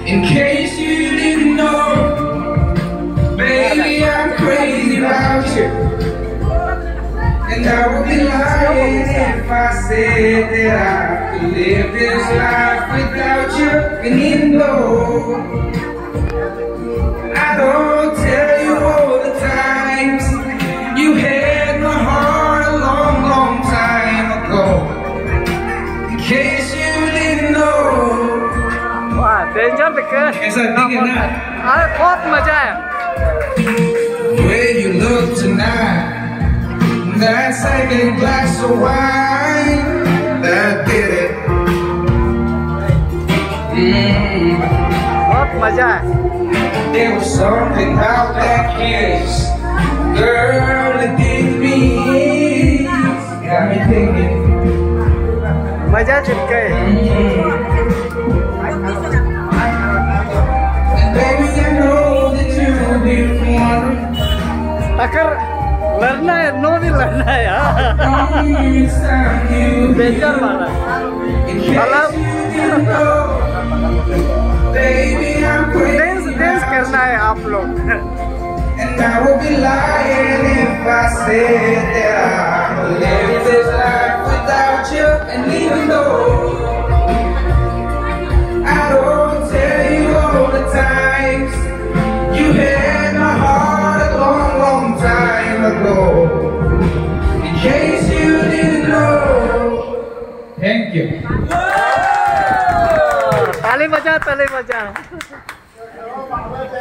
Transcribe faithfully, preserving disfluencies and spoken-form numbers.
In case you didn't know, baby, I'm crazy about you. And I would be lying if I said that I could live this life without you. And even though I don't tell you all the times, you had my heart a long, long time ago. In case you didn't know. Wow, danger because कैसा दिख है ना? अरे बहुत मजा है. The way you look tonight, that second glass of wine, that did it. Mm. बहुत मजा है. There was something about that kiss, girl, it did me. Got me thinking. मजा चुट गए. And baby, I know that you'll be one. अगर लड़ना है, no नहीं लड़ना है यार. डेंजर वाला. डांस डांस करना है आप लोग. And I would be lying if I said that I could live this life without you. And even though I don't tell you all the times, you had my heart a long, long time ago. In case you didn't know. Thank you. ताली बजा, ताली बजा.